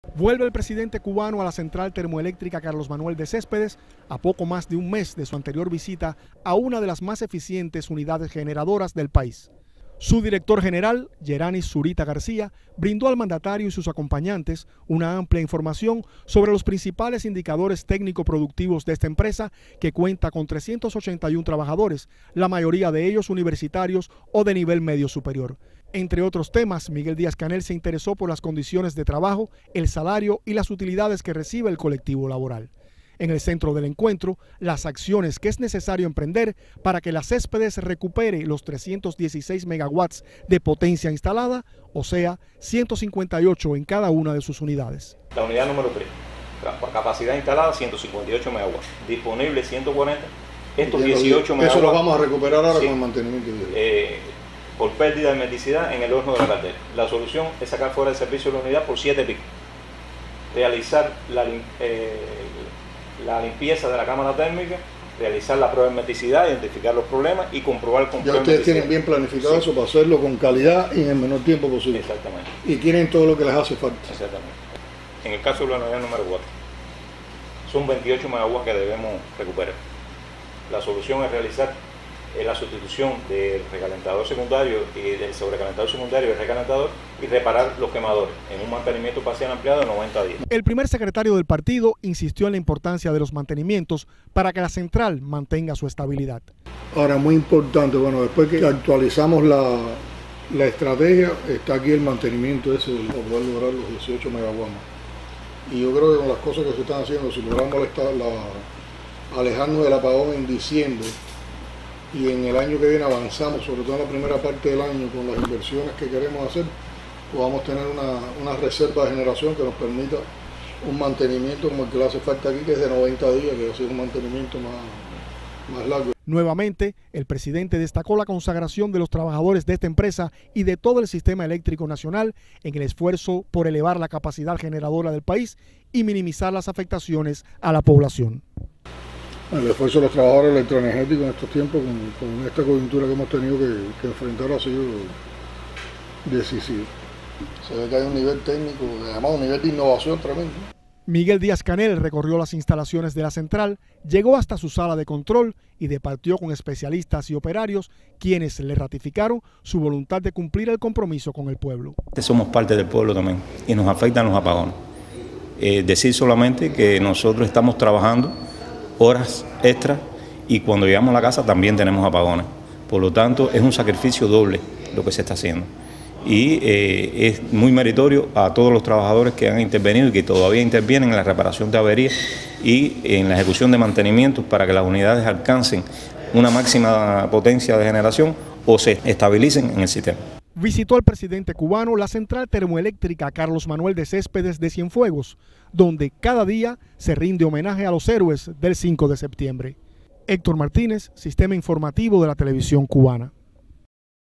Vuelve el presidente cubano a la central termoeléctrica Carlos Manuel de Céspedes a poco más de un mes de su anterior visita a una de las más eficientes unidades generadoras del país. Su director general, Yeranis Zurita García, brindó al mandatario y sus acompañantes una amplia información sobre los principales indicadores técnico-productivos de esta empresa, que cuenta con 381 trabajadores, la mayoría de ellos universitarios o de nivel medio superior. Entre otros temas, Miguel Díaz-Canel se interesó por las condiciones de trabajo, el salario y las utilidades que recibe el colectivo laboral. En el centro del encuentro, las acciones que es necesario emprender para que la Céspedes recupere los 316 megawatts de potencia instalada, o sea, 158 en cada una de sus unidades. La unidad número 3, capacidad instalada 158 megawatts, disponible 140, estos 18 megawatts. Eso lo vamos a recuperar ahora, sí, con el mantenimiento. Por pérdida de hermeticidad en el horno de la caldera. La solución es sacar fuera de servicio la unidad por 7 picos, realizar la limpieza de la cámara térmica, realizar la prueba de hermeticidad, identificar los problemas y comprobar con ya ustedes tienen bien planificado, sí, eso para hacerlo con calidad y en el menor tiempo posible. Exactamente. Y tienen todo lo que les hace falta. Exactamente. En el caso de la unidad número 4, son 28 megawatts que debemos recuperar. La solución es realizar la sustitución del recalentador secundario y del sobrecalentador secundario del recalentador y reparar los quemadores en un mantenimiento parcial ampliado de 90 días. El primer secretario del partido insistió en la importancia de los mantenimientos para que la central mantenga su estabilidad. Ahora, muy importante, bueno, después que actualizamos la estrategia, está aquí el mantenimiento ese de poder lograr los 18 megawatts. Y yo creo que con las cosas que se están haciendo, si logramos alejarnos del apagón en diciembre, y en el año que viene avanzamos, sobre todo en la primera parte del año, con las inversiones que queremos hacer, podamos tener una reserva de generación que nos permita un mantenimiento como el que le hace falta aquí, que es de 90 días, que va a ser un mantenimiento más largo. Nuevamente, el presidente destacó la consagración de los trabajadores de esta empresa y de todo el sistema eléctrico nacional en el esfuerzo por elevar la capacidad generadora del país y minimizar las afectaciones a la población. El esfuerzo de los trabajadores electroenergéticos en estos tiempos, con esta coyuntura que hemos tenido que enfrentar, ha sido decisivo. Se ve que hay un nivel técnico, además un nivel de innovación tremendo. Miguel Díaz-Canel recorrió las instalaciones de la central, llegó hasta su sala de control y departió con especialistas y operarios, quienes le ratificaron su voluntad de cumplir el compromiso con el pueblo. Somos parte del pueblo también y nos afectan los apagones. Decir solamente que nosotros estamos trabajando horas extras y cuando llegamos a la casa también tenemos apagones. Por lo tanto, es un sacrificio doble lo que se está haciendo. Y es muy meritorio a todos los trabajadores que han intervenido y que todavía intervienen en la reparación de averías y en la ejecución de mantenimientos para que las unidades alcancen una máxima potencia de generación o se estabilicen en el sistema. Visitó el presidente cubano la central termoeléctrica Carlos Manuel de Céspedes de Cienfuegos, donde cada día se rinde homenaje a los héroes del 5 de septiembre. Héctor Martínez, Sistema Informativo de la Televisión Cubana.